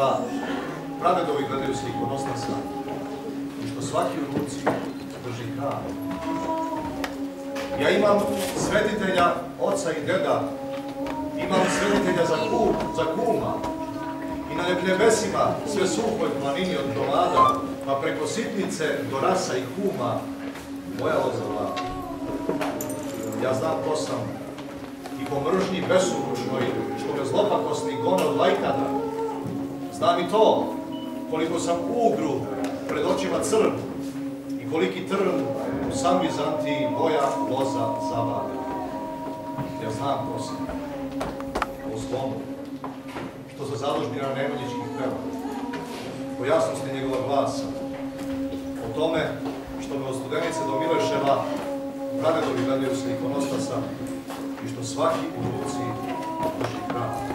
Miloševa, pradedovi gledaju se ikonostlasa i što svaki u ruci drži hram. Ja imam svetitelja oca i deda, imam svetitelja za kuma i na nebesima sve suhoj planini od Gromada, pa preko Sitnice do Rasa i Huma, moja ozava. Ja znam ko sam i po mržnji besuručnoj, što me zlopakosni gone od lajkada. Znam i to, koliko sam ugru pred očima crn i koliki trn u sam Vizantiji moja loza zabavlja. Ja znam ko sam, o slomu, što za zadužbina Nemanjićkih peva, o jasnosti njegova glasa, o tome što me od Studenice do Mileševa pradedovi gledaju se ikonostlasa i što svaki u ruci drži hram.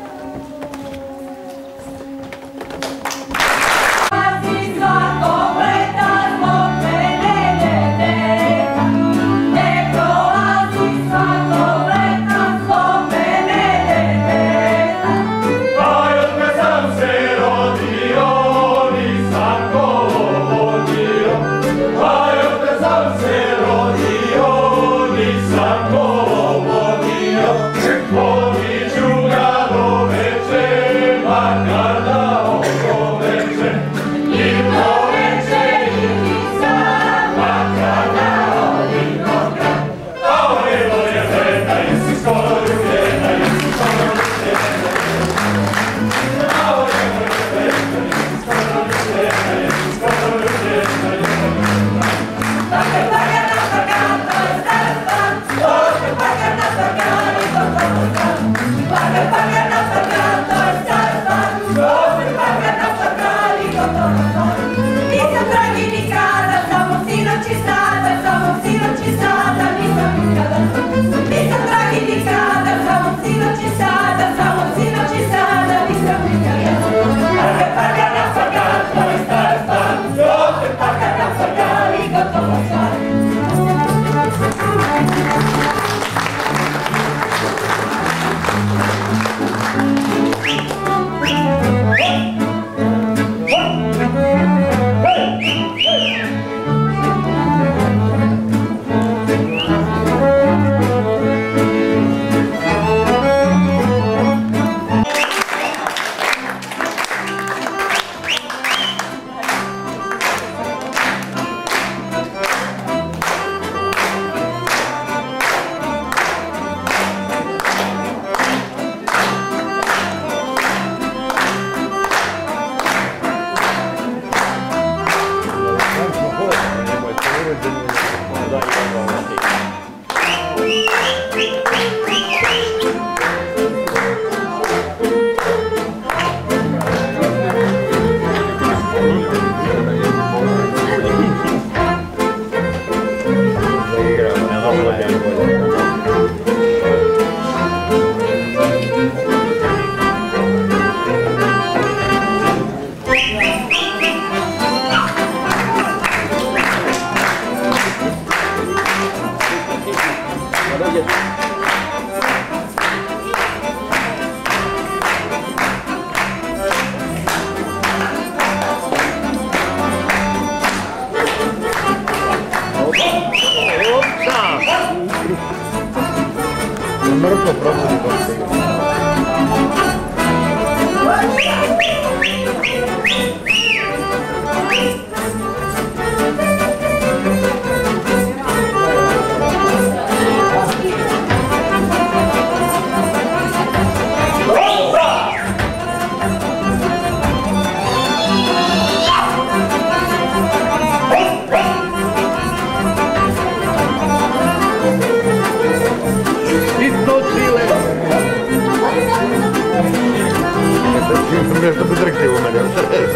Чтобы дрыхли у меня.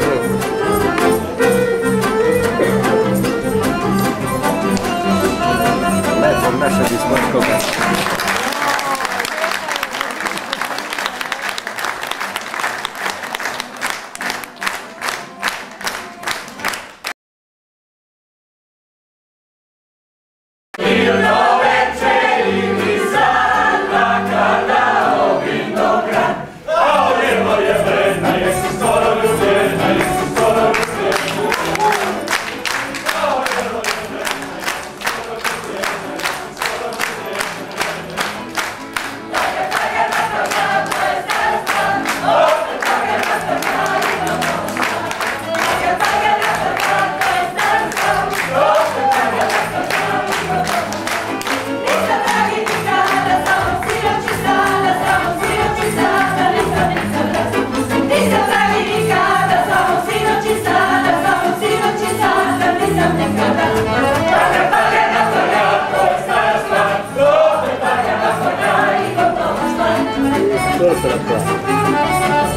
Наша беспокойность. Yes, To se napravi.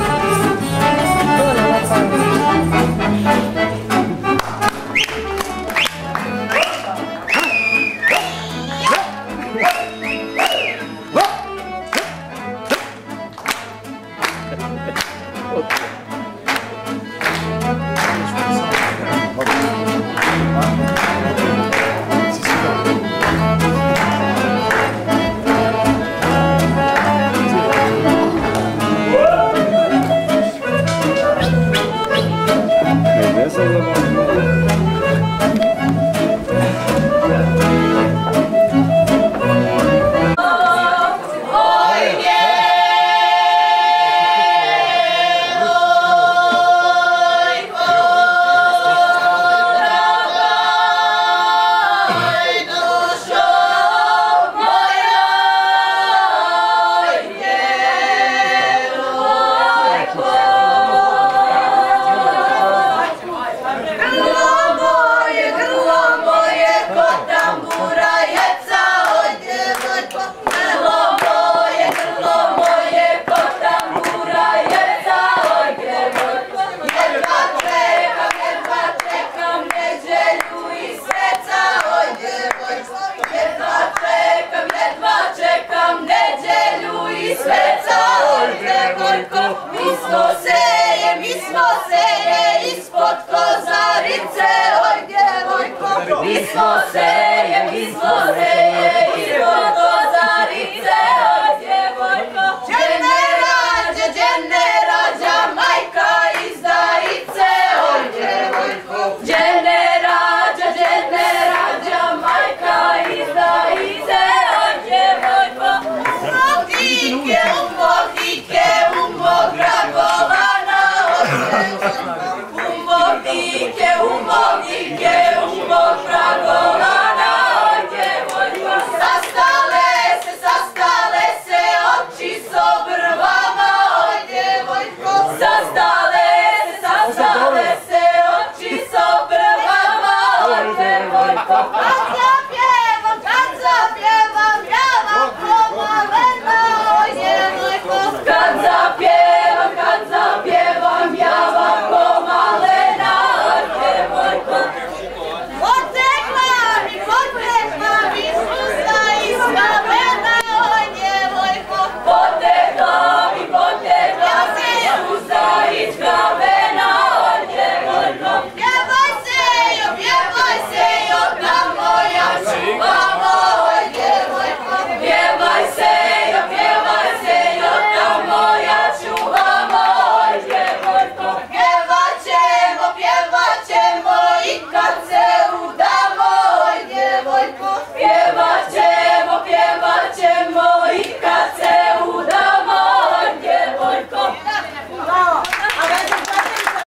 Yeah.